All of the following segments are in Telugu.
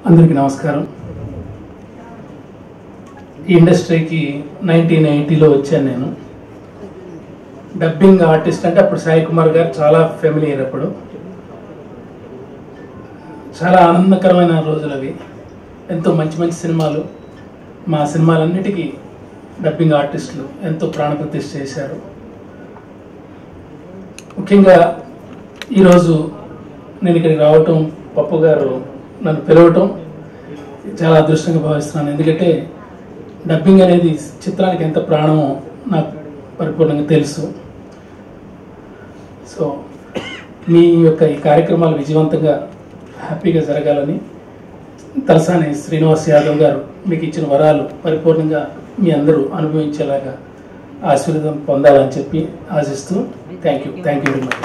అందరికీ నమస్కారం. ఈ ఇండస్ట్రీకి 1980లో వచ్చాను నేను. డబ్బింగ్ ఆర్టిస్ట్ అంటే అప్పుడు సాయి కుమార్ గారు చాలా ఫెమిలియర్. అప్పుడు చాలా ఆనందకరమైన రోజులు అవి. ఎంతో మంచి మంచి సినిమాలు, మా సినిమాలన్నిటికీ డబ్బింగ్ ఆర్టిస్టులు ఎంతో ప్రాణప్రతిష్ఠ చేశారు. ముఖ్యంగా ఈరోజు నేను ఇక్కడికి రావటం, పప్పు గారు నన్ను పిలవటం చాలా అదృష్టంగా భావిస్తున్నాను. ఎందుకంటే డబ్బింగ్ అనేది చిత్రానికి ఎంత ప్రాణమో నాకు పరిపూర్ణంగా తెలుసు. సో మీ యొక్క ఈ కార్యక్రమాలు విజయవంతంగా హ్యాపీగా జరగాలని, తలసాని శ్రీనివాస్ యాదవ్ గారు మీకు ఇచ్చిన వరాలు పరిపూర్ణంగా మీ అందరూ అనుభవించేలాగా ఆశీర్వాదం పొందాలని చెప్పి ఆశిస్తూ థ్యాంక్ యూ వెరీ మచ్.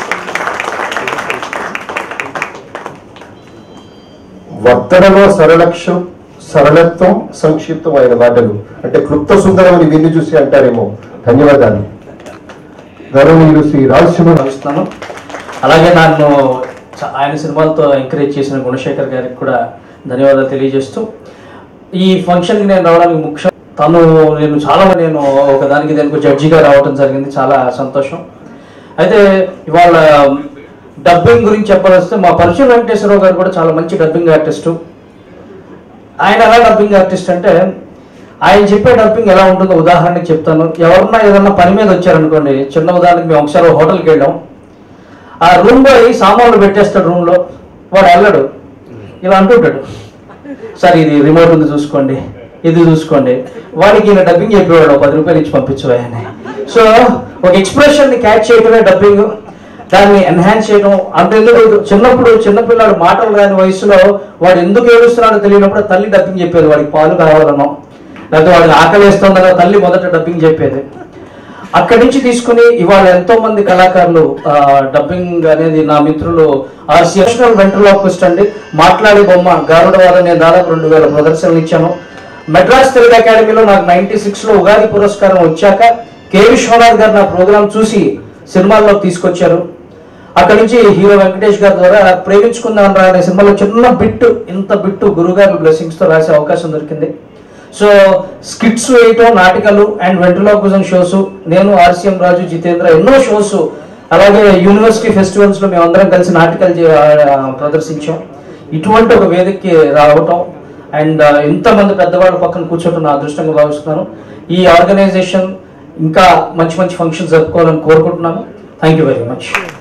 వర్తనలో సరళత్వం, సంక్షిప్తమైన మాటలు అంటే క్లుప్త సుందరమని విన్ని చూసి అంటారేమో. ధన్యవాదాలు. గౌరవనీయులు శ్రీ రాజసింహ భావిస్తున్నాను. అలాగే నన్ను ఆయన సినిమాలతో ఎంకరేజ్ చేసిన గుణశేఖర్ గారికి కూడా ధన్యవాదాలు తెలియజేస్తూ, ఈ ఫంక్షన్కి నేను రావడానికి ముఖ్యం నేను ఒకదానికి దానికి జడ్జిగా రావడం జరిగింది. చాలా సంతోషం. అయితే ఇవాళ డబ్బింగ్ గురించి చెప్పాల్సి మా పరిచయం వెంకటేశ్వరరావు గారు కూడా చాలా మంచి డబ్బింగ్ ఆర్టిస్టు. ఆయన ఎలా డబ్బింగ్ ఆర్టిస్ట్ అంటే, ఆయన చెప్పే డబ్బింగ్ ఎలా ఉంటుందో ఉదాహరణకి చెప్తాను. ఎవరన్నా ఏదన్నా పని మీద వచ్చారనుకోండి, చిన్న ఉదాహరణకి మేము ఒకసారి హోటల్కి వెళ్ళాం. ఆ రూమ్ బాయ్ సామాన్లు పెట్టేస్తాడు రూమ్లో, వాడు వెళ్ళడు, ఇలా అంటుంటాడు, సార్ ఇది రిమోట్ ఉంది చూసుకోండి, ఇది చూసుకోండి. వాడికి ఈయన డబ్బింగ్ చెప్పేవాడు, 10 రూపాయలు ఇచ్చి పంపించవాయని. సో ఒక ఎక్స్ప్రెషన్ని క్యాచ్ చేయడమే డబ్బింగ్, దాన్ని ఎన్హాన్స్ చేయడం. అంతెందుకు చిన్నపిల్లాడు మాటలు రాని వయసులో వాడు ఎందుకు ఏడుస్తున్నాడో తెలియనప్పుడు తల్లి డబ్బింగ్ చెప్పేది. వాడికి పాలు కావాలనో, లేకపోతే వాడికి ఆకలి వేస్తుందనో తల్లి మొదట డబ్బింగ్ చెప్పేది. అక్కడి నుంచి తీసుకుని ఇవాళ ఎంతో మంది కళాకారులు డబ్బింగ్ అనేది, నా మిత్రులు నేషనల్ వెంట్రలాక్విస్ట్ అండి, మాట్లాడే బొమ్మ గారుడ వల్ల నేను దాదాపు 2000 ప్రదర్శనలు ఇచ్చాను. మెడ్రాస్ తెలుగు అకాడమీలో నాకు 96లో ఉగాది పురస్కారం వచ్చాక కె విశ్వనాథ్ గారు నా ప్రోగ్రాం చూసి సినిమాల్లో తీసుకొచ్చారు. అక్కడి నుంచి హీరో వెంకటేష్ గారి ద్వారా ప్రేమించుకుందాం రా అనే సినిమాలో చిన్న ఇంత బిట్టు గురుగారి బ్లెస్సింగ్స్తో రాసే అవకాశం దొరికింది. సో స్కిట్స్ వేయటం, నాటికలు అండ్ వెంట్రలాక్విజం షోస్, నేను ఆర్సీఎం రాజు, జితేంద్ర ఎన్నో షోస్, అలాగే యూనివర్సిటీ ఫెస్టివల్స్లో మేమందరం కలిసి నాటికలు ప్రదర్శించాం. ఇటువంటి ఒక వేదికకి రావటం అండ్ ఇంతమంది పెద్దవాళ్ళ పక్కన కూర్చోవటం నా అదృష్టంగా భావిస్తున్నాను. ఈ ఆర్గనైజేషన్ ఇంకా మంచి మంచి ఫంక్షన్స్ జరుపుకోవాలని కోరుకుంటున్నాను. Thank you very much.